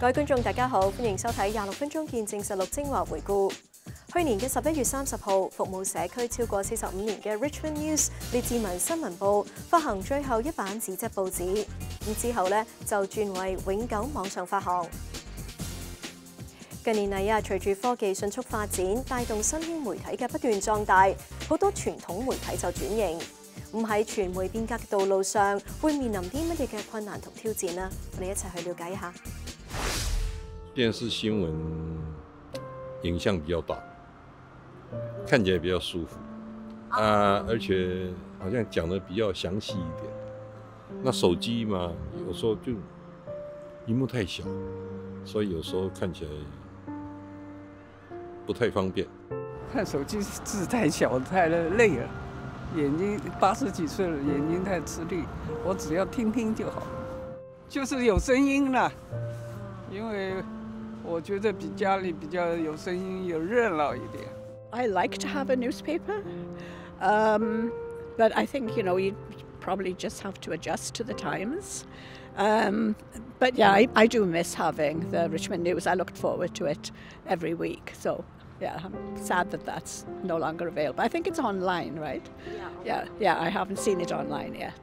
各位觀眾大家好，歡迎收睇26分鐘見證實錄精華回顧。去年嘅11月30號，服務社區超過45年嘅 Richmond News 列治文新聞報發行最後一版紙質報紙，咁之後呢，就轉為永久網上發行。近年嚟隨住科技迅速發展，帶動新興媒體嘅不斷壯大，好多傳統媒體就轉型。咁喺傳媒變革嘅道路上，會面臨啲乜嘢嘅困難同挑戰呢？我哋一齊去了解一下。 電視新聞影像比較大，看起來比較舒服而且好像講得比較詳細一點。那手機嘛，有時候就螢幕太小，所以有時候看起來不太方便。 看手機字太小，太累了，眼睛80幾歲了，眼睛太吃力。我只要聽聽就好，就是有聲音啦，因為我覺得比家裡比較有聲音，有熱鬧一點。 I like to have a newspaper, but I think, you probably just have to adjust to the times. But yeah, I do miss having the Richmond News. I looked forward to it every week. So yeah, I'm sad that that's no longer available. I think it's online, right? Yeah, I haven't seen it online yet.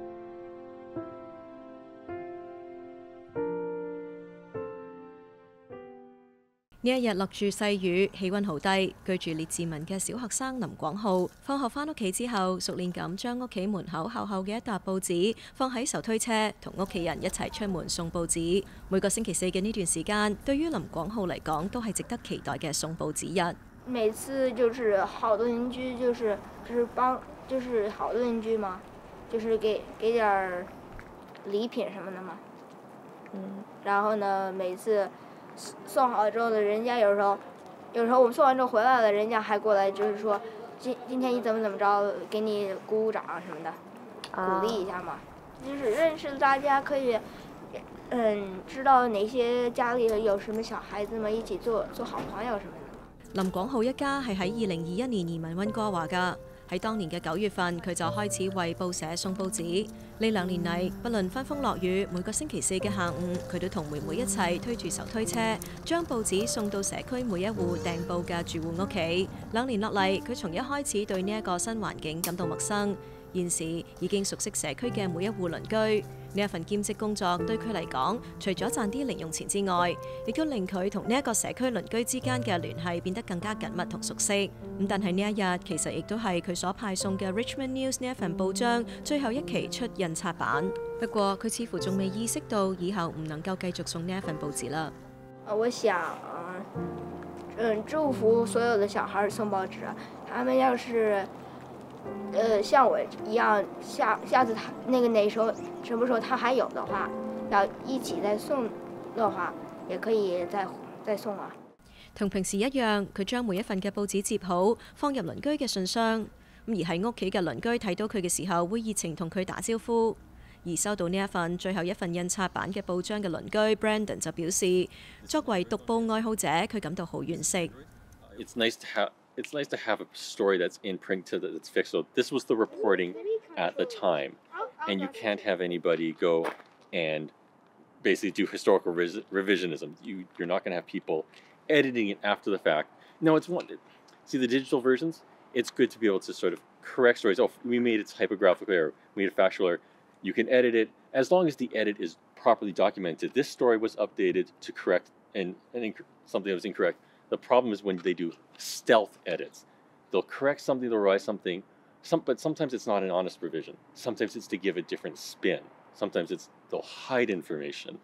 呢一日落住細雨，氣温好低。居住列治文嘅小學生林廣浩，放學翻屋企之後，熟練咁將屋企門口厚厚嘅一沓報紙放喺手推車，同屋企人一齊出門送報紙。每個星期4嘅呢段時間，對於林廣浩嚟講，都係值得期待嘅送報紙日。 每次就是好多鄰居，就是好多鄰居嘛，就是給點禮品什麼的嘛。然後呢，每次送好之後呢，人家有時候我們送完之後回來了，人家還過來就是說今天你怎麼着，給你鼓掌什麼的，鼓勵一下嘛。就是認識大家，可以知道哪些家裡有什麼小孩子嘛，一起做好朋友什麼的。 林廣浩一家係喺2021年移民溫哥華㗎。喺當年嘅9月份，佢就開始為報社送報紙。呢2年嚟，不論翻風落雨，每個星期4嘅下午，佢都同妹妹一齊推住手推車，將報紙送到社區每一戶訂報嘅住戶屋企。2年落嚟，佢從一開始對呢一個新環境感到陌生，現時已經熟悉社區嘅每一戶鄰居。呢一份兼職工作對佢嚟講，除咗賺啲零用錢之外，亦都令佢同呢一個社區鄰居之間嘅聯繫變得更加緊密同熟悉。咁但係呢一日其實亦都係佢所派送嘅 Richmond News 呢一份報章最後一期出印刷版。不過佢似乎仲未意識到以後唔能夠繼續送呢一份報紙啦。 我想祝福所有的小孩送報紙，他們要是像我一樣，下次那時候什麼時候他還有的話，要一起再送的話，也可以再送啊。 同平時一樣，佢將每一份嘅報紙摺好，放入鄰居嘅信箱。而喺屋企嘅鄰居睇到佢嘅時候，會熱情同佢打招呼。而收到呢一份最後一份印刷版嘅報章嘅鄰居 Brandon 就表示，作為讀報愛好者，佢感到好惋惜。 It's nice to have a story that's in print that's fixed. So this was the reporting at the time, and you can't have anybody go and basically do historical revisionism. You're not going to have people editing it after the fact. No, see the digital versions. It's good to be able to sort of correct stories. Oh, we made a typographical error. We made a factual error. You can edit it as long as the edit is properly documented. This story was updated to correct something that was incorrect. The problem is when they do stealth edits. They'll correct something, they'll revise something, but sometimes it's not an honest revision. Sometimes it's to give a different spin. Sometimes they'll hide information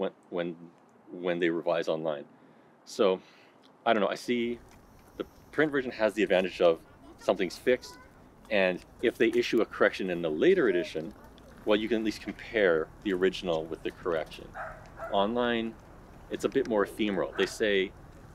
when they revise online. So, I don't know, I see the print version has the advantage of something's fixed, and if they issue a correction in the later edition, well, you can at least compare the original with the correction. Online, it's a bit more ephemeral. They say,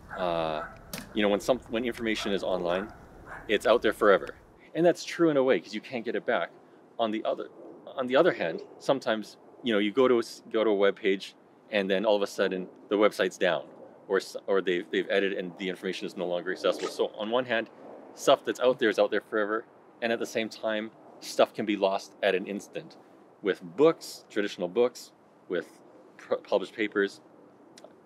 when information is online, it's out there forever, and that's true in a way because you can't get it back. On the other hand, sometimes you go to a web page, and then all of a sudden the website's down, or they've edited and the information is no longer accessible. So on one hand, stuff that's out there is out there forever, and at the same time, stuff can be lost at an instant. With books, traditional books, with published papers,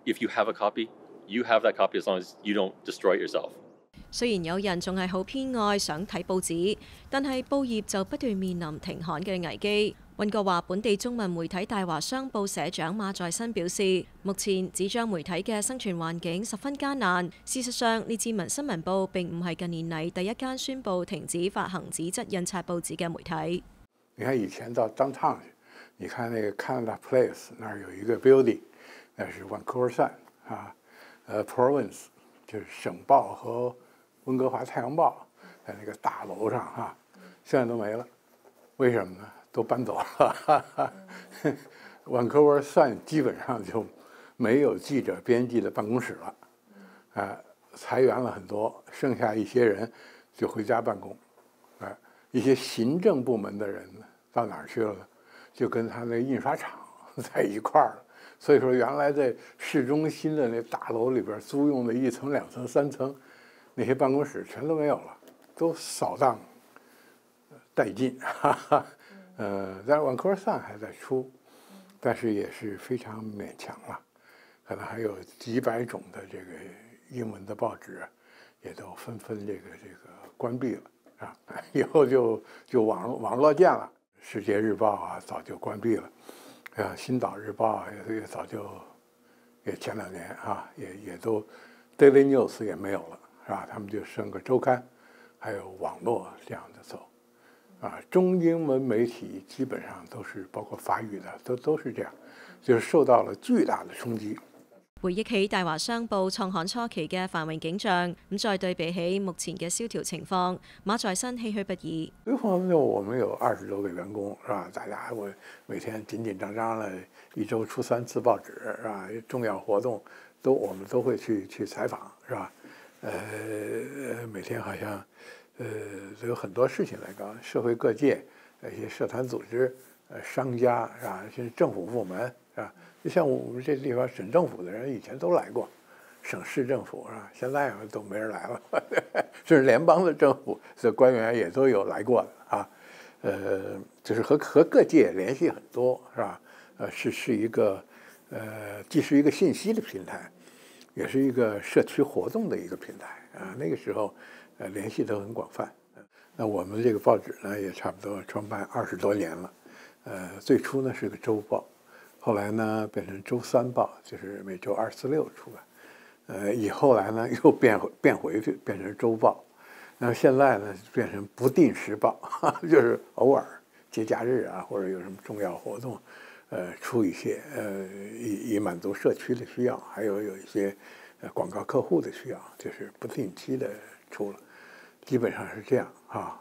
if you have a copy, you have that copy as long as you don't destroy it yourself. 雖然有人仲係好偏愛想睇報紙，但係報業就不斷面臨停刊嘅危機。溫哥華本地中文媒體大華商報社長馬在新表示，目前紙張媒體嘅生存環境十分艱難。事實上，列治文新聞報並唔係近年嚟第一間宣布停止發行紙質印刷報紙嘅媒體。 你看以前到 downtown 去，你看那個 Canada Place 那兒有一個 building， 那是 Vancouver Sun 啊，Province 就是省報和溫哥華太陽報在那個大樓上啊，現在都沒了，為什麼呢？都搬走了。Vancouver Sun 基本上就沒有記者編輯的辦公室了，裁員了很多，剩下一些人就回家辦公，一些行政部門的人到哪兒去了呢？就跟他那印刷廠在一塊兒了。所以說，原來在市中心的那大樓裏邊租用的1層、2層、3層那些辦公室全都沒有了，都掃蕩殆盡。但是 Vancouver Sun 還在出，但是也是非常勉強了，可能還有幾百種的這個英文的報紙也都紛紛這個關閉了啊，以後就網絡見了。世界日報啊早就關閉了，新島日報也早就也前2年啊也都 Daily News 也沒有了，是吧？他們就剩個週刊，還有網絡這樣的走。中英文媒體基本上都是包括法語的都是這樣，就是受到了巨大的衝擊。 回憶起大華商報創刊初期嘅繁榮景象，咁再對比起目前嘅蕭條情況，馬在新唏噓不已。 那方面我們有20多個員工，是吧？大家我每天緊緊張張的，一周出3次報紙，是吧？重要活動我們都會去採訪，是吧？每天好像都有很多事情來搞，社會各界一些社團組織、商家，是吧？甚至政府部門，是吧？就像我們這地方省政府的人以前都來過，省市政府是吧？現在都沒人來了，甚至聯邦的政府的官員也都有來過的啊。就是和各界聯繫很多，是吧？是一個既是一個信息的平台，也是一個社區活動的一個平台啊。那個時候聯繫都很廣泛。那我們這個報紙呢，也差不多創辦20多年了。最初呢是個週報。後來呢變成週3報，就是每週2、4、6出版。以後來呢又變回去，變成週報。那現在呢變成不定時報，就是偶爾節假日啊，或者有什麼重要活動，出一些，以滿足社區的需要，還有一些廣告客戶的需要，就是不定期的出了，基本上是這樣啊。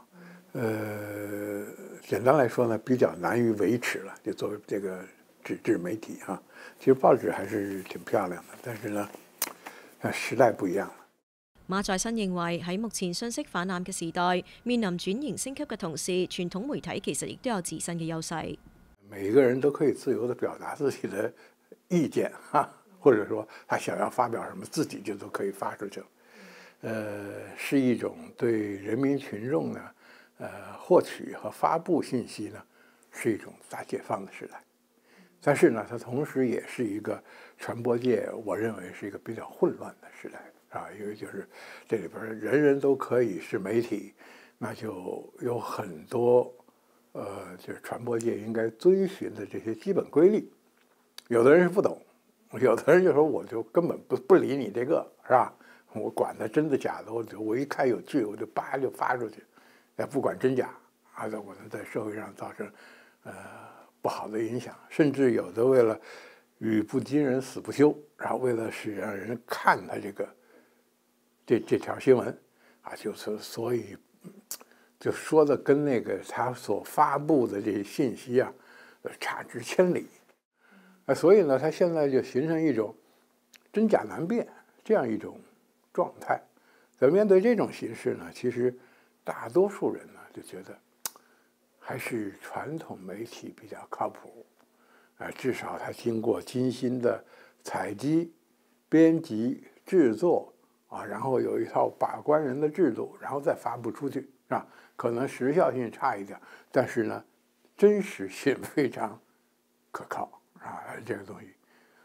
簡單來說呢，比較難於維持了，就作為這個紙質媒體啊，其實報紙還是挺漂亮的，但是呢，時代不一樣了。 馬在新認為喺目前信息氾濫嘅時代，面臨轉型升級嘅同時，傳統媒體其實亦都有自身嘅優勢。 每個人都可以自由地表達自己的意見哈，或者說他想要發表什麼，自己就都可以發出去了。是一種對人民群眾呢，獲取和發布信息呢，是一種大解放的時代。但是呢，它同時也是一個傳播界，我認為是一個比較混亂的時代啊，因為就是這裡邊人人都可以是媒體，那就有很多就是傳播界應該遵循的這些基本規律。有的人是不懂，有的人就說我就根本不理你這個，是吧？我管它真的假的，我一看有趣，我就叭就發出去，也不管真假，啊，我能在社會上造成不好的影響，甚至有的為了語不驚人死不休，然後為了使讓人看他這條新聞啊，就是所以就說的跟那個他所發布的這些信息啊差之千里啊，所以呢，他現在就形成一種真假難辨這樣一種狀態。在面對這種形勢呢，其實大多數人呢就覺得還是傳統媒體比較靠譜，至少它經過精心的採集、編輯、製作啊，然後有一套把關人的制度，然後再發布出去，是吧？可能時效性差一點，但是呢，真實性非常可靠啊，這個東西。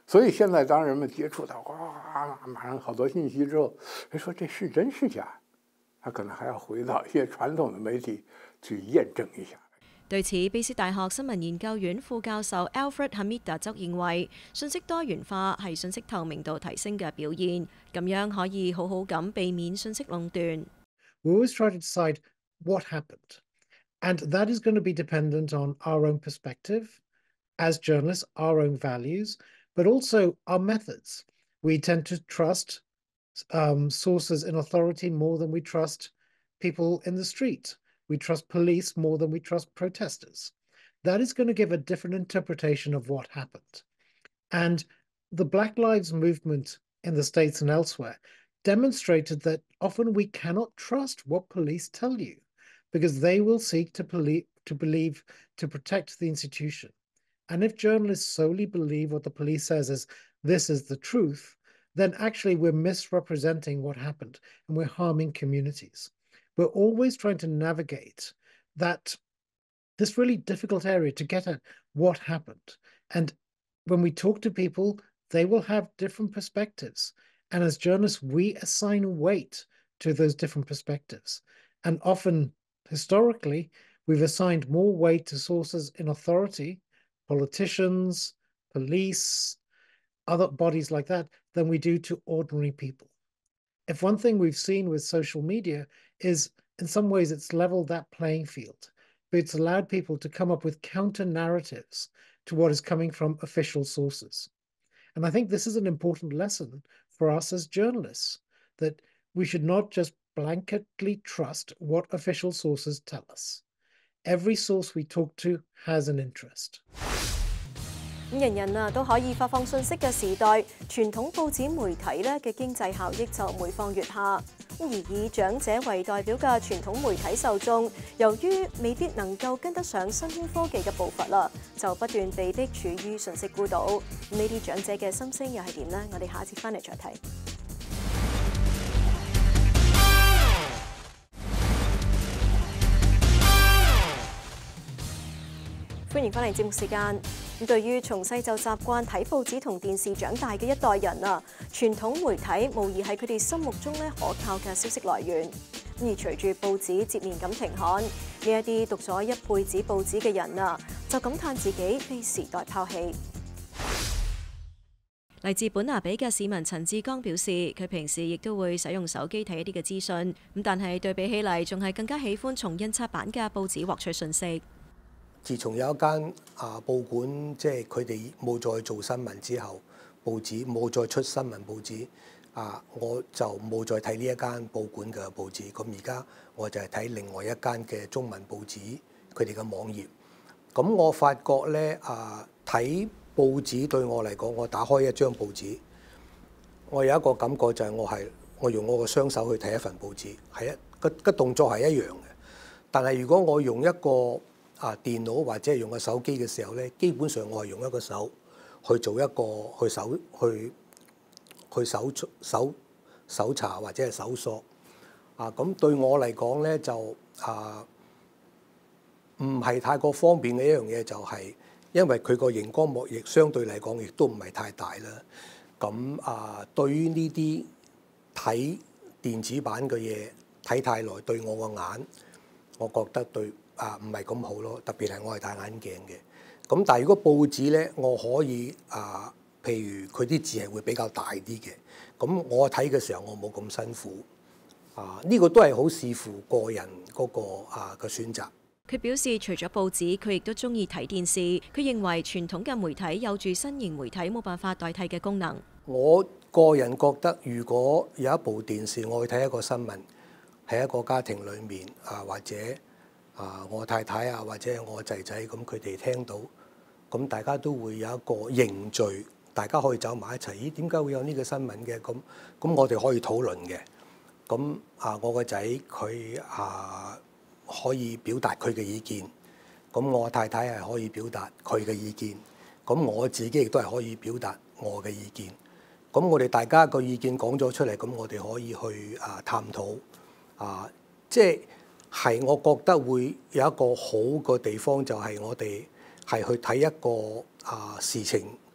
所以现在当人们接触到哇，马上好多信息之后，人说这是真是假，他可能还要回到一些傳統嘅媒體去驗證一下。 對此，卑斯大學新聞研究院副教授 Alfred Hamida 則認為，信息多元化係信息透明度提升嘅表現，咁樣可以好好咁避免信息壟斷。 We always try to decide what happened, and that is going to be dependent on our own perspective as journalists, our own values, but also our methods. We tend to trust sources in authority more than we trust people in the street. We trust police more than we trust protesters. That is going to give a different interpretation of what happened. And the Black Lives Movement in the States and elsewhere demonstrated that often we cannot trust what police tell you because they will seek to protect the institution. And if journalists solely believe what the police says is this is the truth, then actually we're misrepresenting what happened and we're harming communities. We're always trying to navigate this really difficult area to get at what happened. And when we talk to people, they will have different perspectives. And as journalists, we assign weight to those different perspectives. And often, historically, we've assigned more weight to sources in authority, politicians, police, other bodies like that, than we do to ordinary people. If one thing we've seen with social media is, in some ways, it's leveled that playing field, but it's allowed people to come up with counter narratives to what is coming from official sources. And I think this is an important lesson for us as journalists, that we should not just blanketly trust what official sources tell us. Every source we talk to has an interest. 人人都可以發放信息嘅時代，傳統報紙媒體咧嘅經濟效益就每況愈下。而以長者為代表嘅傳統媒體受眾，由於未必能夠跟得上新興科技嘅步伐啦，就不斷被迫處於信息孤島。呢啲長者嘅心聲又係點呢？我哋下一節翻嚟再睇。歡迎翻嚟節目時間。咁對於從細就習慣睇報紙同電視長大嘅一代人啊，傳統媒體無疑係佢哋心目中咧可靠嘅消息來源。而隨住報紙接連咁停刊，呢一啲讀咗一輩子報紙嘅人啊，就感嘆自己被時代拋棄。嚟自本拿比嘅市民陳志剛表示，佢平時亦都會使用手機睇一啲嘅資訊，咁但係對比起嚟，仲係更加喜歡從印刷版嘅報紙獲取信息。 自從有一間報館，即係佢哋冇再做新聞之後，報紙冇再出新聞報紙，我就冇再睇呢一間報館嘅報紙。咁而家我就係睇另外一間嘅中文報紙，佢哋嘅網頁。咁我發覺咧，睇報紙對我嚟講，我打開一張報紙，我有一個感覺就係我用我個雙手去睇一份報紙，係個動作係一樣嘅。但係如果我用一個電腦或者係用個手機嘅時候咧，基本上我係用一個手去做一個去搜查或者係搜索咁對我嚟講咧就唔係太過方便嘅一樣嘢，就係因為佢個熒光幕亦相對嚟講亦都唔係太大啦。咁對於呢啲睇電子版嘅嘢睇太耐，對我個眼，我覺得對唔係咁好咯，特別係我係戴眼鏡嘅。咁但係如果報紙咧，我可以譬如佢啲字係會比較大啲嘅，咁我睇嘅時候我冇咁辛苦。呢個都係好視乎個人嗰個嘅選擇。 佢表示，除咗報紙，佢亦都中意睇電視。佢認為傳統嘅媒體有住新型媒體冇辦法代替嘅功能。 我個人覺得，如果有一部電視，我去睇一個新聞，喺一個家庭裡面或者我太太或者我仔仔咁，佢哋聽到，咁大家都會有一個凝聚，大家可以走埋一齊。咦？點解會有呢個新聞嘅？咁我哋可以討論嘅。咁我個仔佢可以表達佢嘅意見，咁我太太係可以表達佢嘅意見，咁我自己亦都係可以表達我嘅意見。咁我哋大家個意見講咗出嚟，咁我哋可以去探討即係我覺得會有一個好嘅地方，就係我哋係去睇一個事情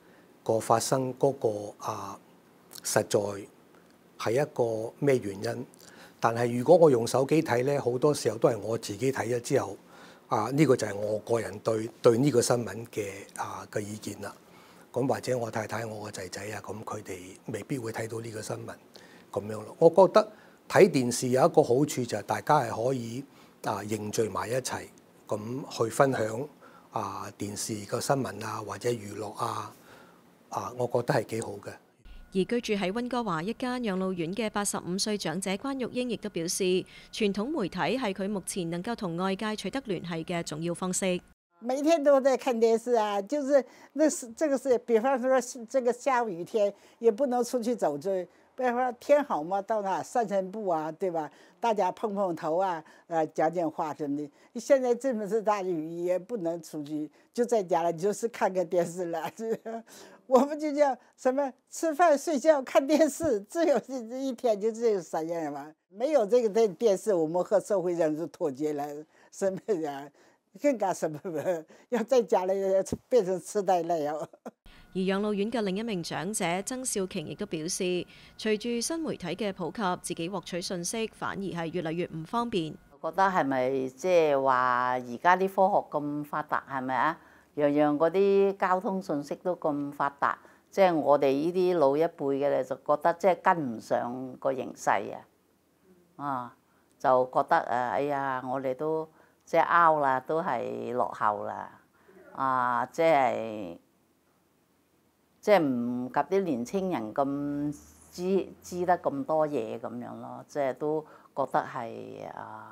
個發生嗰個實在係一個咩原因。但係如果我用手機睇咧，好多時候都係我自己睇咗之後，呢個就係我個人對呢個新聞嘅意見啦。咁或者我太太、我個仔仔啊，咁佢哋未必會睇到呢個新聞咁樣咯。我覺得睇電視有一個好處就係大家係可以凝聚埋一齊，咁去分享電視個新聞或者娛樂我覺得係幾好嘅。 而居住喺溫哥華一間養老院嘅85歲長者關玉英亦都表示，傳統媒體係佢目前能夠同外界取得聯繫嘅重要方式。 每天都在看電視就是這個是，比方說這個下雨天也不能出去走追，比方說天好嘛，到那散散步對吧？大家碰碰頭講話什麼的。現在這麼是大雨，也不能出去，就在家了，就是看個電視了。我們就叫什麼吃飯睡覺看電視，只有一天就只有3樣嘛。沒有這個電視，我們和社會上就脫節了，什麼呀？更加什麼要在家裏變成痴呆了又。 而養老院嘅另一名長者曾少瓊亦都表示，隨住新媒體嘅普及，自己獲取信息反而係越嚟越唔方便。 覺得係咪即係話而家啲科學咁發達係咪啊？樣樣嗰啲交通信息都咁發達，即係我哋呢啲老一輩嘅咧，就覺得即係跟唔上個形勢就覺得哎呀，我哋都即係 out 啦，都係落後啦，即係唔及啲年青人咁知得咁多嘢咁樣咯，即係都覺得係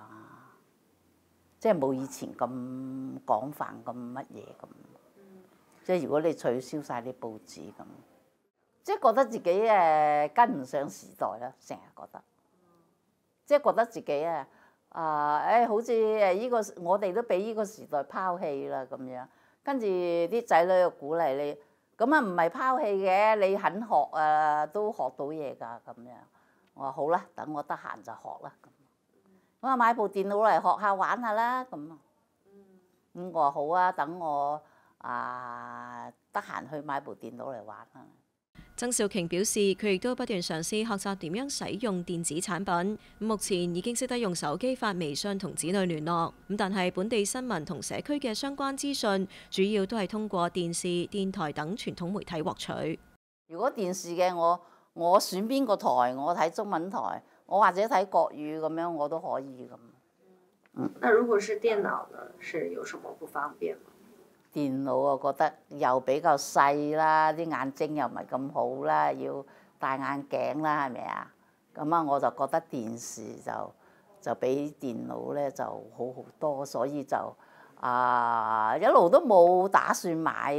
即係冇以前咁廣泛咁乜嘢咁。即係如果你取消晒啲報紙咁，即係覺得自己跟唔上時代啦，成日覺得，即係覺得自己好似呢個我哋都俾呢個時代拋棄啦咁樣，跟住啲仔女又鼓勵你，咁唔係拋棄嘅，你肯學都學到嘢㗎咁樣。我話好啦，等我得閒就學啦咁。我話買部電腦嚟學下玩下啦咁。我話好啊，等我得閒去買部電腦嚟玩啦。 曾少瓊表示，佢亦都不斷嘗試學習點樣使用電子產品。目前已經識得用手機發微信同子女聯絡。但係本地新聞同社區嘅相關資訊，主要都係通過電視、電台等傳統媒體獲取。 如果電視嘅我選邊個台，我睇中文台，我或者睇國語咁樣，我都可以咁。 那如果是電腦呢？是有什麼不方便嗎？ 電腦我覺得又比較細啦，啲眼睛又唔係咁好啦，要戴眼鏡啦，係咪啊？咁我就覺得電視就比電腦咧就好好多，所以就一路都冇打算買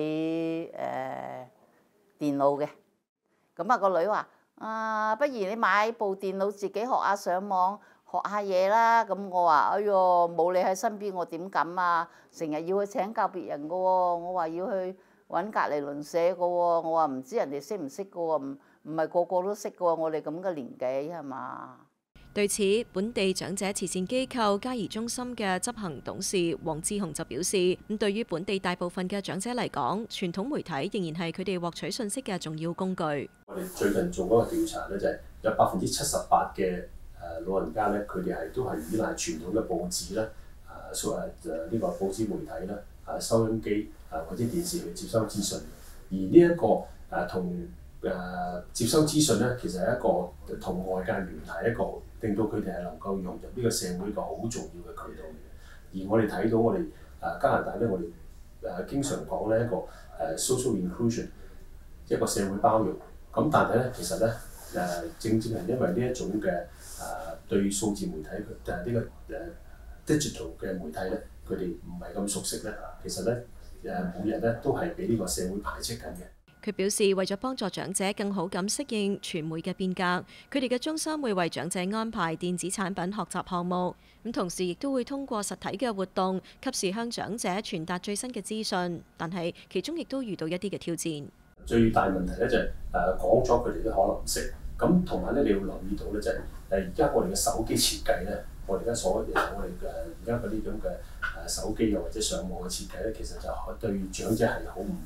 電腦嘅。咁個女話不如你買部電腦自己學下上網。學下嘢啦，咁我話哎呦冇你喺身邊，我點敢啊？成日要去請教別人嘅喎，我話要去揾隔離鄰舍嘅喎，我話唔知人哋識唔識嘅喎，唔係個個都識嘅喎，我哋咁嘅年紀係嘛？ 對此，本地長者慈善機構嘉怡中心嘅執行董事黃志雄就表示，咁對於本地大部分嘅長者嚟講，傳統媒體仍然係佢哋獲取信息嘅重要工具。 我哋最近做嗰個調查咧，就係有78%嘅老人家咧，佢哋都係依賴傳統嘅報紙啦，呢個報紙媒體啦，收音機或者電視去接收資訊。而呢一個同接收資訊咧，其實係一個同外界聯繫，一個令到佢哋係能夠融入呢個社會一個好重要嘅渠道嘅。而我哋睇到我哋加拿大咧，我哋經常講咧一個social inclusion， 一個社會包容。咁但係咧，其實咧正正係因為呢一種嘅對數字媒體呢個digital 嘅媒體咧，佢哋唔係咁熟悉咧，其實咧每日咧都係俾呢個社會排斥緊嘅。 佢表示，為咗幫助長者更好咁適應傳媒嘅變革，佢哋嘅中心會為長者安排電子產品學習項目，咁同時亦都會通過實體嘅活動，及時向長者傳達最新嘅資訊。但係其中亦都遇到一啲嘅挑戰。最大問題咧就係講咗佢哋都可能唔識，咁同埋咧你要留意到咧就係而家我哋嘅手機設計咧，我哋而家所有我哋而家嗰啲咁嘅手機又或者上網嘅設計咧，其實就對長者係好唔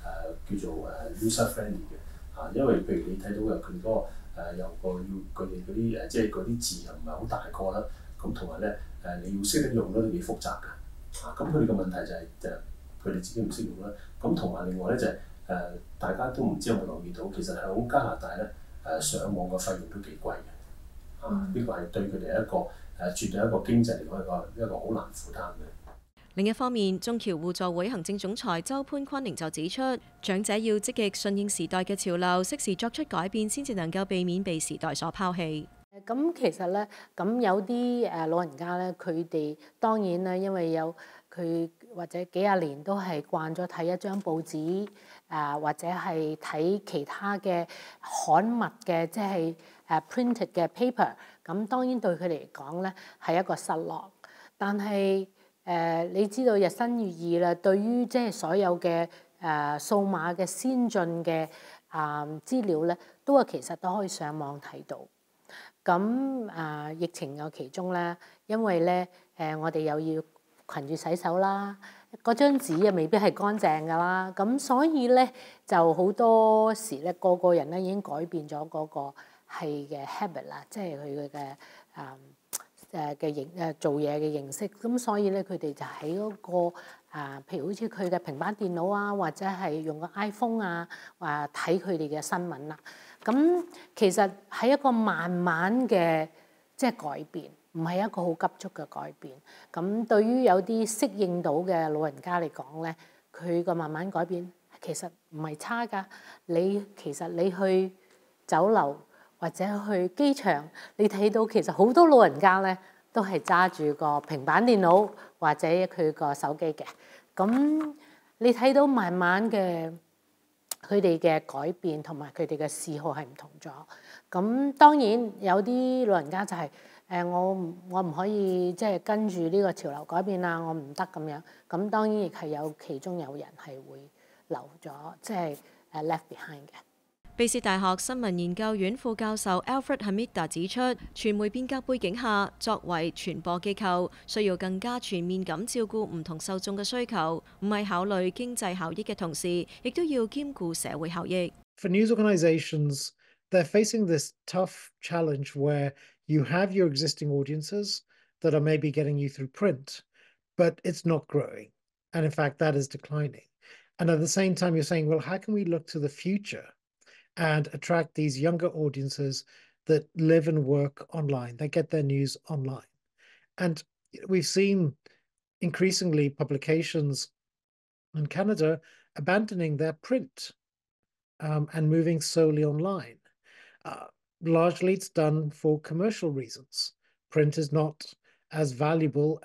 叫做user friendly 嘅因為譬如你睇到佢哋嗰個有個要佢哋嗰啲即係嗰啲字又唔係好大個啦，咁同埋咧你要識得用都幾複雜㗎咁佢哋嘅問題就係佢哋自己唔識用啦，咁同埋另外咧就係大家都唔知有冇留意到，其實喺加拿大咧上網嘅費用都幾貴嘅呢個係對佢哋一個絕對一個經濟嚟講一個好難負擔嘅。 另一方面，中僑互助會行政總裁周潘坤寧就指出，長者要積極順應時代嘅潮流，適時作出改變，先至能夠避免被時代所拋棄。 咁其實咧，咁有啲老人家咧，佢哋當然咧，因為有佢或者幾廿年都係慣咗睇一張報紙，或者係睇其他嘅刊物嘅，即係printed 嘅 paper。咁當然對佢哋嚟講咧係一個失落，但係你知道日新月異啦，對於即係所有嘅數碼嘅先進嘅資料咧，其實都可以上網睇到。咁疫情有其中咧，因為咧我哋又要勤住洗手啦，嗰張紙又未必係乾淨㗎啦，咁所以咧就好多時咧個人咧已經改變咗嗰個係嘅 habit 啦，即係佢嘅做嘢嘅形式，咁所以咧佢哋就喺嗰個譬如好似佢嘅平板電腦啊，或者係用個 iPhone 啊，睇佢哋嘅新聞啦。咁其實係一個慢慢嘅即係改變，唔係一個好急促嘅改變。咁對於有啲適應到嘅老人家嚟講咧，佢個慢慢改變其實唔係差㗎。其實你去酒樓或者去機場，你睇到其實好多老人家咧都係揸住個平板電腦或者佢個手機嘅。咁你睇到慢慢嘅佢哋嘅改變同埋佢哋嘅嗜好係唔同咗。咁當然有啲老人家就係我唔可以即係跟住呢個潮流改變啦，我唔得咁樣。咁當然亦係其中有人係會留咗，即係left behind 嘅。 卑詩大學新聞研究院副教授 Alfred Hamida 指出，傳媒變革背景下，作為傳播機構，需要更加全面咁照顧唔同受眾嘅需求，唔係考慮經濟效益嘅同時，亦都要兼顧社會效益。 For news organizations, they're facing this tough challenge where you have your existing audiences that are maybe getting you through print, but it's not growing. And in fact, that is declining. And at the same time, you're saying, well, how can we look to the future and attract these younger audiences that live and work online, that get their news online? And we've seen increasingly publications in Canada abandoning their print and moving solely online. Largely it's done for commercial reasons. Print is not as valuable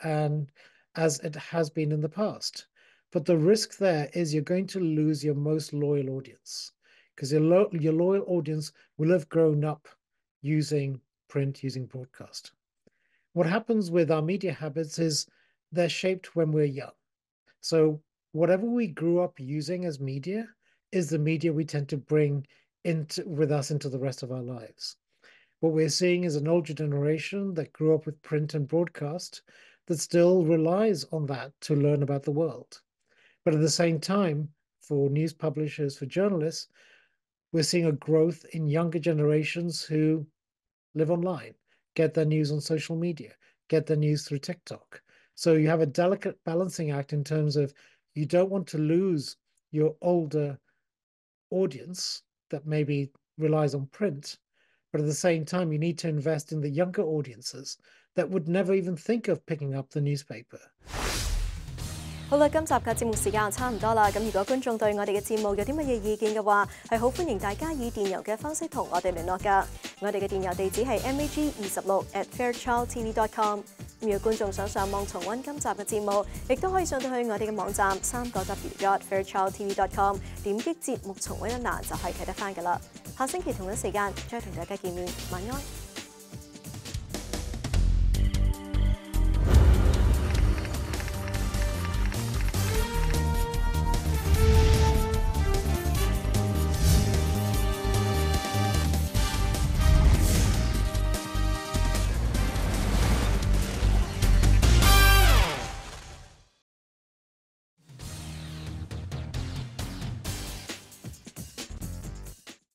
as it has been in the past. But the risk there is you're going to lose your most loyal audience, because your loyal audience will have grown up using print, using broadcast. What happens with our media habits is they're shaped when we're young. So whatever we grew up using as media is the media we tend to bring with us into the rest of our lives. What we're seeing is an older generation that grew up with print and broadcast that still relies on that to learn about the world. But at the same time, for news publishers, for journalists, we're seeing a growth in younger generations who live online, get their news on social media, get their news through TikTok. So you have a delicate balancing act in terms of you don't want to lose your older audience that maybe relies on print, but at the same time, you need to invest in the younger audiences that would never even think of picking up the newspaper. 好啦，今集嘅節目時間差唔多啦。咁如果觀眾對我哋嘅節目有啲乜嘢意見嘅話，係好歡迎大家以電郵嘅方式同我哋聯絡㗎。我哋嘅電郵地址係 mag26@fairchildtv.com。如果觀眾想上網重溫今集嘅節目，亦都可以上到去我哋嘅網站3w.fairchildtv.com， 點擊節目重溫一欄就可以睇得返㗎啦。下星期同一時間再同大家見面，晚安。